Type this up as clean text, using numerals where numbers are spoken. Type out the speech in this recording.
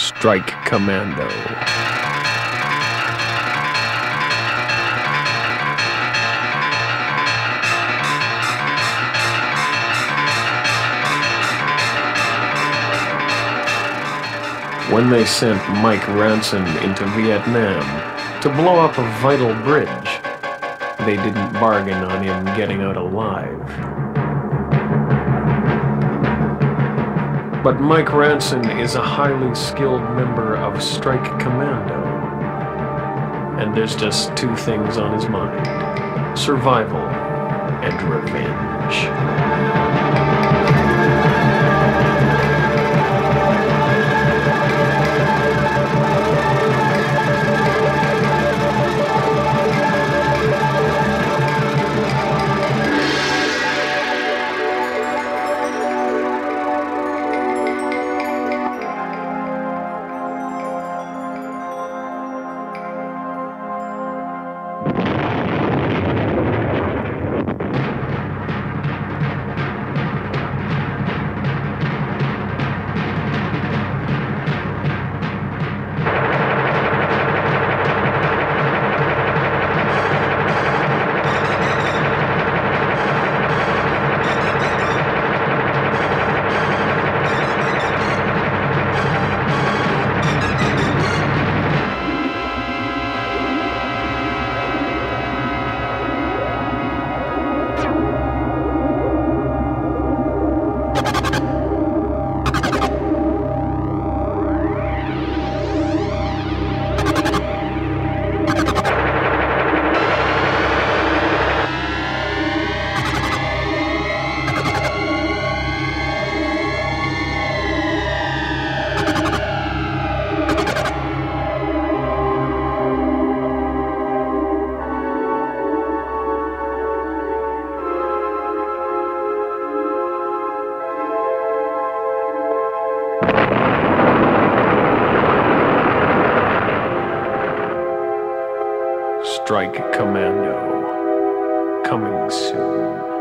Strike Commando. When they sent Mike Ranson into Vietnam to blow up a vital bridge, they didn't bargain on him getting out alive. But Mike Ranson is a highly skilled member of Strike Commando. And there's just two things on his mind: survival and revenge. Strike Commando, coming soon.